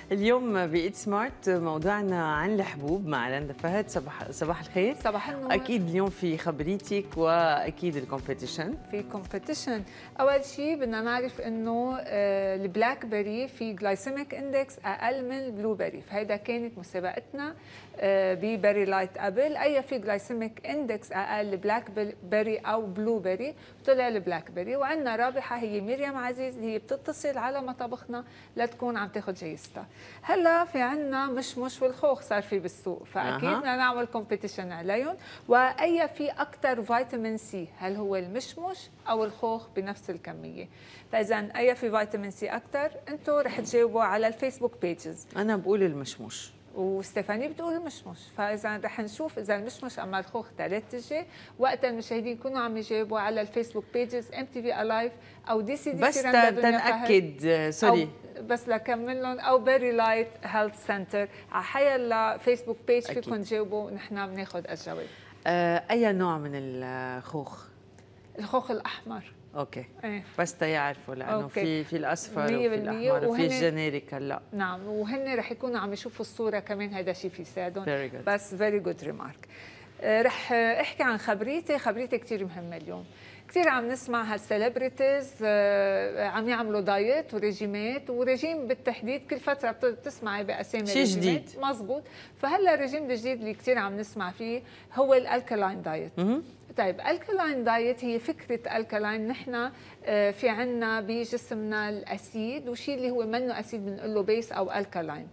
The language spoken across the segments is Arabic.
اليوم بإيت سمارت موضوعنا عن الحبوب مع رندا فهد. صباح الخير. صباح النور. أكيد اليوم في خبريتك وأكيد الكومبيتيشن. في كومبيتيشن. أول شيء بدنا نعرف إنه البلاك بيري في جلايسيميك اندكس أقل من البلو بيري، فهيدا كانت مسابقتنا ببيري لايت قبل. أي في جلايسيميك اندكس أقل بلاك بيري أو بلو بيري، طلع البلاك بيري. وعندنا رابحة هي مريم عزيز، هي بتتصل على مطبخنا لتكون عم تاخذ جايزتها. هلا في عندنا مشمش والخوخ صار في بالسوق، فاكيد بدنا نعمل كومبيتيشن عليهم. واي في اكثر فيتامين سي، هل هو المشمش او الخوخ بنفس الكميه؟ فاذا اي في فيتامين سي اكثر، انتم رح تجاوبوا على الفيسبوك بيجز. أنا بقول المشموش وستيفاني بتقول المشمش، فاذا رح نشوف اذا المشمش اما الخوخ ثالث تجي. وقتها المشاهدين يكونوا عم يجاوبوا على الفيسبوك بيجز ام تي في الايف او دي سي دي بس سي رندا دنيا تنأكد. سوري بس لكمل لهم، او بيري لايت هيلث سنتر على حيلا فيسبوك بيج فيكم تجاوبوا ونحن بناخذ الجواب. أي نوع من الخوخ؟ الخوخ الاحمر. اوكي. ايه. بس تيعرفوا لانه أوكي. في الاصفر وفي الاحمر وفي الجينيريك. هلا نعم، وهن رح يكونوا عم يشوفوا الصوره كمان، هذا شيء في يساعدهم. بس فيري جود ريمارك. رح احكي عن خبريتي كثير مهمه اليوم. كثير عم نسمع هالسليبرتيز عم يعملوا دايت وريجيمات، وريجيم بالتحديد كل فتره بتسمعي باسامي شيء جديد. مزبوط. فهلا الريجيم الجديد اللي كثير عم نسمع فيه هو الالكالاين دايت. طيب الكالاين دايت هي فكره الكالاين، نحن في عنا بجسمنا الاسيد، وشيء اللي هو منه اسيد بنقول له بيس او الكالاين.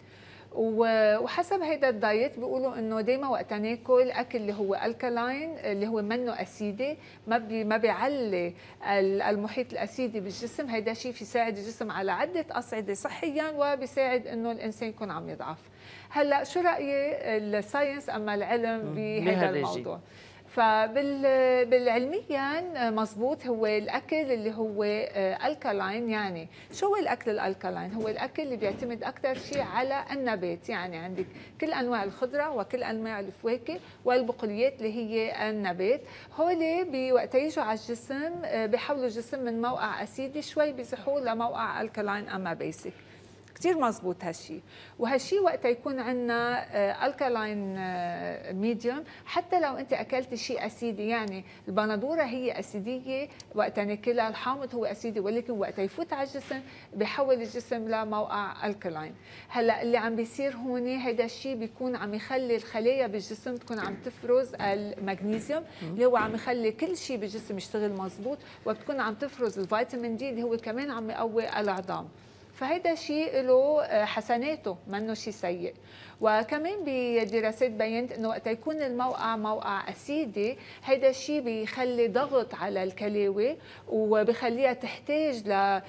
وحسب هيدا الدايت بيقولوا انه دائما وقت ناكل اكل اللي هو الكالاين اللي هو منه اسيدي، ما بيعلي المحيط الاسيدي بالجسم. هيدا شيء بيساعد الجسم على عده اصعده صحيا، وبيساعد انه الانسان يكون عم يضعف. هلا شو رايي الساينس اما العلم بهذا الموضوع؟ فبالعلميا مزبوط، هو الاكل اللي هو الكالاين. يعني شو هو الاكل الالكالاين؟ هو الاكل اللي بيعتمد اكثر شيء على النبات. يعني عندك كل انواع الخضره وكل انواع الفواكه والبقوليات اللي هي النبات. هول وقت يجوا على الجسم بيحولوا الجسم من موقع اسيدي شوي بيزحوه لموقع الكالاين اما بيسك. كثير مزبوط هالشيء. وهالشيء وقت يكون عندنا الكالاين ميديوم، حتى لو انت اكلتي شيء اسيدي، يعني البندوره هي اسيديه وقت ناكلها، الحامض هو اسيدي، ولكن وقت يفوت على الجسم بيحول الجسم لموقع الكالاين. هلا اللي عم بيصير هون هيدا الشيء بيكون عم يخلي الخلايا بالجسم تكون عم تفرز المغنيسيوم اللي هو عم يخلي كل شيء بالجسم يشتغل مزبوط، وبتكون عم تفرز الفيتامين دي اللي هو كمان عم يقوي العظام. فهيدا شيء له حسناته، منه شيء سيء. وكمان بدراسات بينت انه وقت يكون الموقع موقع اسيدي، هيدا الشيء بيخلي ضغط على الكلاوي، وبخليها تحتاج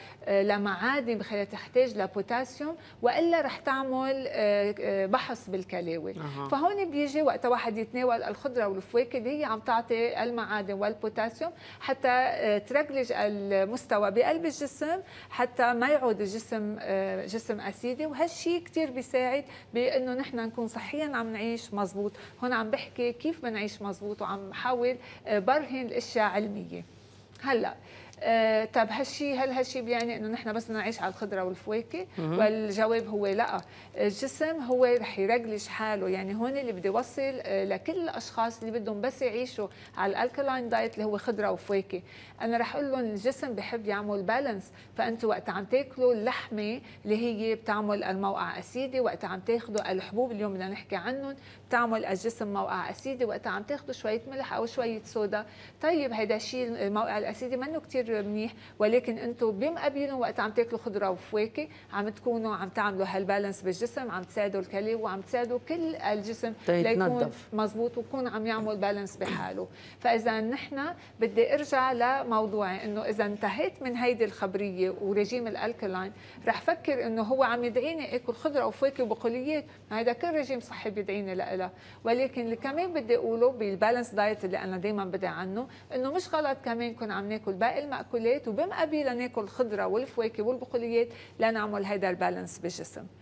لمعادن، بخليها تحتاج لبوتاسيوم، والا رح تعمل بحص بالكلاوي. فهون بيجي وقت واحد يتناول الخضره والفواكه اللي هي عم تعطي المعادن والبوتاسيوم حتى ترجلج المستوى بقلب الجسم، حتى ما يعود الجسم جسم اسيدي. وهالشيء كثير بيساعد بانه نحن نكون صحيا عم نعيش مزبوط. هون عم بحكي كيف بنعيش مزبوط، وعم بحاول برهن الاشياء علميه. هلا طب هل هالشيء بيعني انه نحن بس بدنا نعيش على الخضره والفواكه؟ والجواب هو لا. الجسم هو رح يرجلش حاله. يعني هون اللي بدي اوصل لكل الاشخاص اللي بدهم بس يعيشوا على الالكالاين دايت اللي هو خضره وفواكه، انا رح اقول لهم الجسم بحب يعمل بالانس. فانتم وقت عم تاكلوا اللحمه اللي هي بتعمل الموقع اسيدي، وقت عم تاخذوا الحبوب اليوم بدنا نحكي عنهم بتعمل الجسم موقع اسيدي، وقت عم تاخذوا شويه ملح او شويه صودا. طيب هيدا الشيء الموقع الاسيدي منه كثير منيح، ولكن انتم بمقابلهم وقت عم تاكلوا خضره وفواكه عم تكونوا عم تعملوا هالبالانس بالجسم، عم تساعدوا الكلى وعم تساعدوا كل الجسم ليكون مزبوط ويكون عم يعمل بالانس بحاله. فاذا نحن بدي ارجع لموضوعي، انه اذا انتهيت من هيدي الخبريه وريجيم الالكالاين رح فكر انه هو عم يدعيني اكل خضره وفواكه وبقوليات، هيدا كل ريجيم صحي بيدعيني لها. ولكن اللي كمان بدي اقوله بالبالانس دايت اللي انا دائما بدي عنه، انه مش غلط كمان نكون عم ناكل باقي المأكولات وبمقابلها ناكل الخضره والفواكه والبقوليات لنعمل هيدا البالانس بالجسم.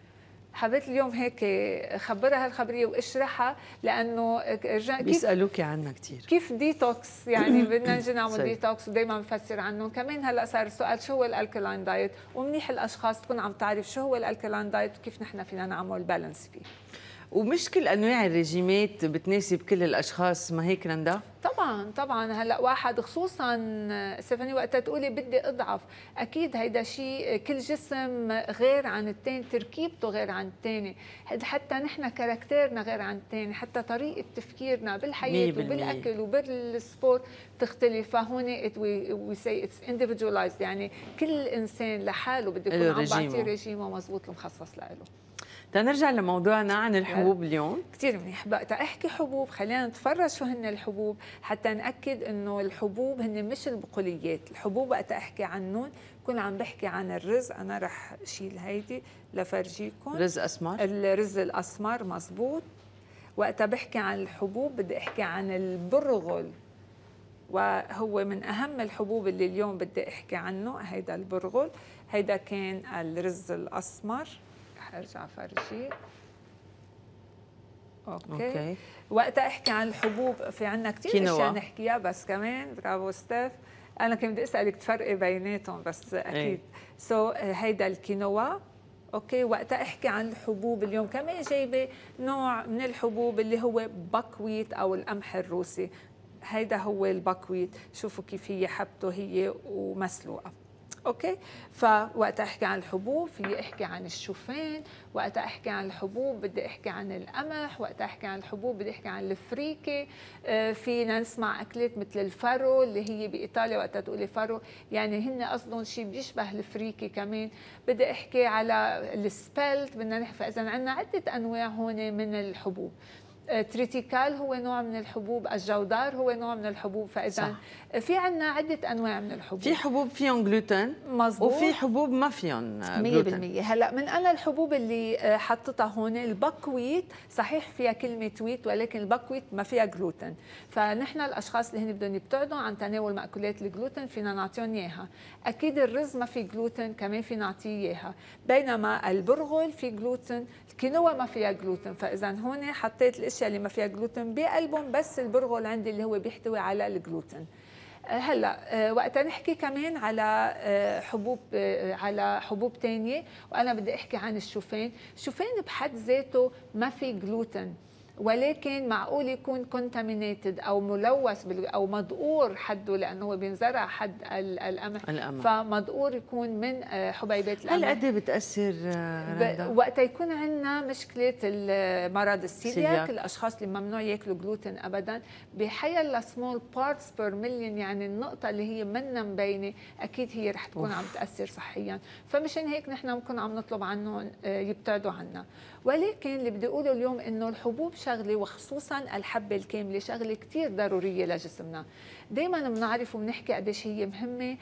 حبيت اليوم هيك خبرها هالخبريه واشرحها، لانه كيف بيسالوكي عنها كثير. كيف ديتوكس، يعني بدنا نجي نعمل صحيح. ديتوكس ودائما بنفسر عنه. كمان هلا صار السؤال شو هو الالكلاين دايت، ومنيح الاشخاص تكون عم تعرف شو هو الالكلاين دايت وكيف نحن فينا نعمل بالانس فيه. ومش كل انواع الرجيمات بتناسب كل الاشخاص، ما هيك رندا؟ طبعا طبعا. هلا واحد خصوصا ستيفاني وقتها تقولي بدي اضعف، اكيد هيدا شيء كل جسم غير عن الثاني، تركيبته غير عن الثاني، حتى نحن كاركتيرنا غير عن الثاني، حتى طريقه تفكيرنا بالحياه وبالاكل وبالسبورت تختلف. فهون وي سي اتس individualized، يعني كل انسان لحاله بده يكون عم بعطيه ريجيمه مضبوط المخصص له. تنرجع لموضوعنا عن الحبوب اليوم. كثير منيح. بقى احكي حبوب، خلينا نتفرج شو هن الحبوب حتى ناكد انه الحبوب هن مش البقوليات. الحبوب وقت احكي عنهم كون عم بحكي عن الرز. انا رح اشيل هيدي لفرجيكم. رز اسمر، الرز الاسمر مزبوط. وقت بحكي عن الحبوب بدي احكي عن البرغل، وهو من اهم الحبوب اللي اليوم بدي احكي عنه. هيدا البرغل، هيدا كان الرز الاسمر. ارجع فرجيك. اوكي. وقت احكي عن الحبوب في عندنا كثير اشياء نحكيها، بس كمان برافو ستيف، انا كنت بدي اسالك تفرقي بيناتهم بس اكيد. هيدا الكينوا. اوكي. وقت احكي عن الحبوب اليوم كمان جايبه نوع من الحبوب اللي هو بكويت او القمح الروسي. هيدا هو البكويت، شوفوا كيف هي حبته هي ومسلوقه. اوكي. فوقت احكي عن الحبوب في احكي عن الشوفان، وقت احكي عن الحبوب بدي احكي عن القمح، وقت احكي عن الحبوب بدي احكي عن الفريكه. فينا نسمع اكلات مثل الفارو اللي هي بايطاليا. وقت تقولي فارو يعني هن قصدهم شيء بيشبه الفريكه. كمان بدي احكي على السبلت، بدنا نحكي. فاذا عندنا عده انواع هون من الحبوب. تريتيكال هو نوع من الحبوب، الجودار هو نوع من الحبوب. فاذا في عندنا عده انواع من الحبوب. في حبوب فيهم جلوتين مزبوط، وفي حبوب ما فيهم جلوتين. 100%. هلا من انا الحبوب اللي حطيتها هون البكويت، صحيح فيها كلمه ويت ولكن البكويت ما فيها جلوتين. فنحن الاشخاص اللي هن بدهم يبتعدوا عن تناول مأكولات الجلوتين فينا نعطيهم اياها. اكيد الرز ما في جلوتين كمان فينا نعطيه اياها، بينما البرغل في جلوتين، الكينوا ما فيها جلوتين. فاذا هون حطيت الاشياء اللي ما فيها جلوتين بقلبهم، بس البرغل عندي اللي هو بيحتوي على الجلوتين. هلا وقتها نحكي كمان على حبوب ثانيه، وانا بدي احكي عن الشوفان. الشوفان بحد ذاته ما في جلوتين، ولكن معقول يكون كونتامينيتد او ملوث او مدقور حده، لانه هو بينزرع حد القمح، فمدقور يكون من حبيبات القمح. هل قد ايه بتاثر وقت يكون عندنا مشكله مرض السيلياك، الاشخاص اللي ممنوع ياكلوا جلوتين ابدا، بحيلا سمول بارتس بير مليون، يعني النقطه اللي هي منا مبينه، اكيد هي رح تكون عم تاثر صحيا. فمشان هيك نحن ممكن عم نطلب عنهم يبتعدوا عنا. ولكن اللي بدي اقوله اليوم انه الحبوب شغله، وخصوصا الحبه الكامله شغله كثير ضروريه لجسمنا. دائما بنعرف وبنحكي قديش هي مهمه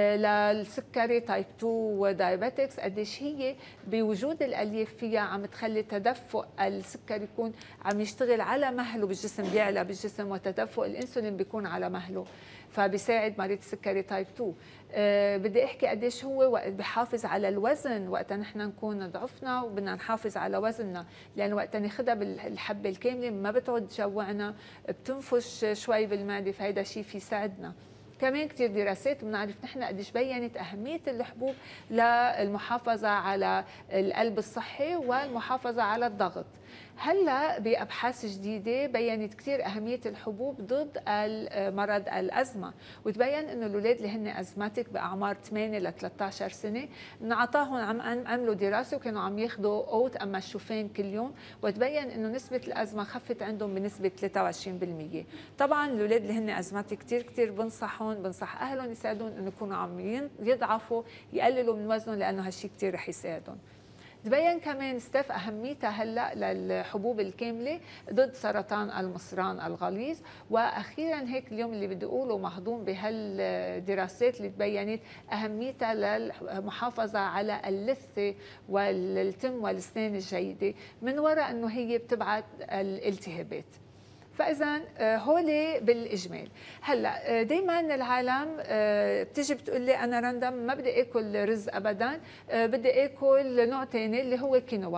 للسكري تايب 2 ودايابيتكس، قديش هي بوجود الالياف فيها عم تخلي تدفق السكر يكون عم يشتغل على مهله بالجسم، بيعلى بالجسم، وتدفق الانسولين بيكون على مهله، فبيساعد مريض السكري تايب 2. بدي احكي قديش هو بحافظ على الوزن وقت نحن نكون ضعفنا وبدنا نحافظ على وزننا، لانه وقت ناخذها بالحبه الكامله ما بتعود تجوعنا، بتنفش شوي بالمعده، فهيدا شيء في يساعدنا. كمان كثير دراسات بنعرف نحن قديش بينت أهمية الحبوب للمحافظة على القلب الصحي والمحافظة على الضغط. هلا بأبحاث جديدة بينت كثير أهمية الحبوب ضد مرض الأزمة، وتبين إنه الأولاد اللي هن أزماتيك بأعمار 8 ل 13 سنة نعطاهم، عملوا دراسة وكانوا عم ياخذوا أوت أما الشوفان كل يوم، وتبين إنه نسبة الأزمة خفت عندهم بنسبة 23%. طبعا الأولاد اللي هن أزماتيك كثير بنصح أهلهم يساعدون إنه يكونوا عم يضعفوا، يقللوا من وزنهم، لأنه هالشيء كثير رح يساعدهم. تبين كمان ستيف أهميتها هلأ للحبوب الكاملة ضد سرطان المصران الغليظ. وأخيرا هيك اليوم اللي بدي أقوله مهضوم بهالدراسات اللي تبينت أهميتها للمحافظة على اللثة والتم والأسنان الجيدة، من وراء أنه هي بتبعد الالتهابات. فاذا هولي بالاجمال. هلا دائما العالم بتيجي بتقول لي انا رندا ما بدي اكل رز ابدا، بدي اكل نوع ثاني اللي هو كينوا.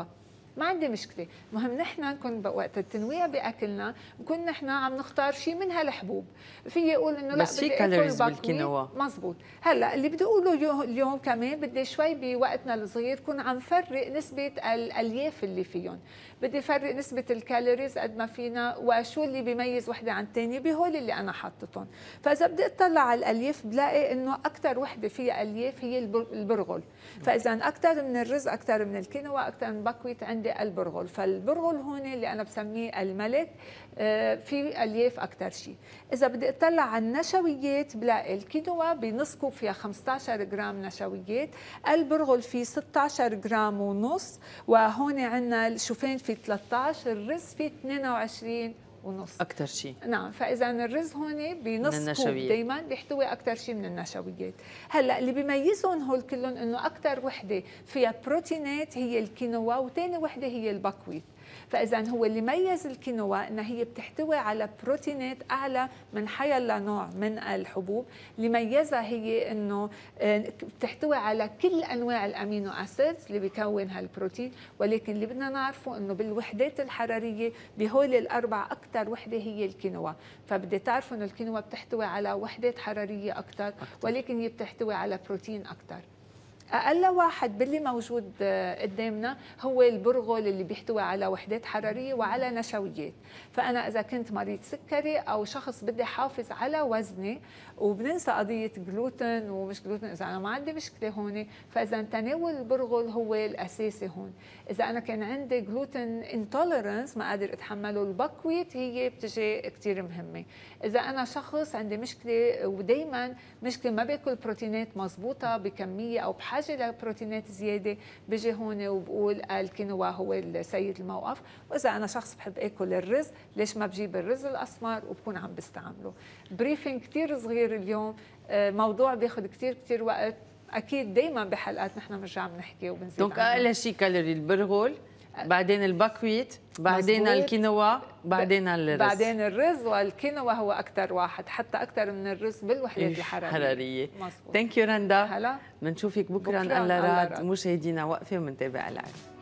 ما عندي مشكله، المهم نحن نكون وقت التنويع باكلنا نكون نحن عم نختار شيء من هالحبوب. في اقول انه لا بس في بدي كالوريز اكل بالكينوا. مزبوط. هلا اللي بدي اقوله اليوم كمان بدي شوي بوقتنا الصغير كون عم فرق نسبه الالياف اللي فيهم، بدي فرق نسبه الكالوريز قد ما فينا وشو اللي بيميز وحده عن الثانيه بهول اللي انا حاطتهم. فاذا بدي اطلع على الالياف بلاقي انه اكثر وحده فيها الياف هي البرغل. فاذا اكثر من الرز، اكثر من الكينوا، اكثر من بكويت عندي البرغل. فالبرغل هون اللي انا بسميه الملك، في الياف اكثر شيء. اذا بدي اطلع على النشويات بلاقي الكينوا بنص كوب فيها 15 جرام نشويات، البرغل فيه 16 جرام ونص، وهون عندنا الشوفان في 13، الرز في 22 ونص اكثر شيء. نعم. فاذا الرز هون بنص كوب دائما بيحتوي اكثر شيء من النشويات. هلا اللي بيميزهم هول كلهم انه اكثر وحده فيها بروتينات هي الكينوا، وثاني وحده هي البكويت. فاذا هو اللي ميز الكينوا انها هي بتحتوي على بروتينات اعلى من حيلا نوع من الحبوب، اللي ميزها هي انه بتحتوي على كل انواع الامينو اسيدز اللي بيكون هالبروتين. ولكن اللي بدنا نعرفه انه بالوحدات الحراريه بهول الاربع اكثر وحده هي الكينوا. فبدي تعرفوا انه الكينوا بتحتوي على وحدات حراريه اكثر، ولكن هي بتحتوي على بروتين اكثر. أقل واحد باللي موجود قدامنا هو البرغل اللي بيحتوي على وحدات حرارية وعلى نشويات. فأنا إذا كنت مريض سكري أو شخص بدي حافظ على وزني وبننسى قضية جلوتين ومش جلوتين، إذا أنا ما عندي مشكلة هون، فإذا تناول البرغل هو الأساسي هون. إذا أنا كان عندي جلوتين انتولرنس ما قادر أتحمله، البكويت هي بتجي كتير مهمة. إذا أنا شخص عندي مشكلة ودايما مشكلة ما باكل بروتينات مزبوطة بكمية أو بحاجة لبروتينات زيادة، بيجي هون وبقول الكينوا هو السيد الموقف. وإذا أنا شخص بحب آكل الرز، ليش ما بجيب الرز الأسمر وبكون عم بستعمله. بريفنج كتير صغير اليوم، موضوع بياخد كتير وقت. أكيد دايما بحلقات نحن بنرجع بنحكي وبنزيد. دونك أقل شيء كالوري البرغل، بعدين البكويت، بعدين الكينوا، بعدين الرز. بعدين الرز، والكينوا هو أكثر واحد، حتى أكثر من الرز بالوحدات الحرارية. ثانك يو رندا. هلا بنشوفك بكره ان الله راد. مشاهدينا وقفه ومنتابع العالم.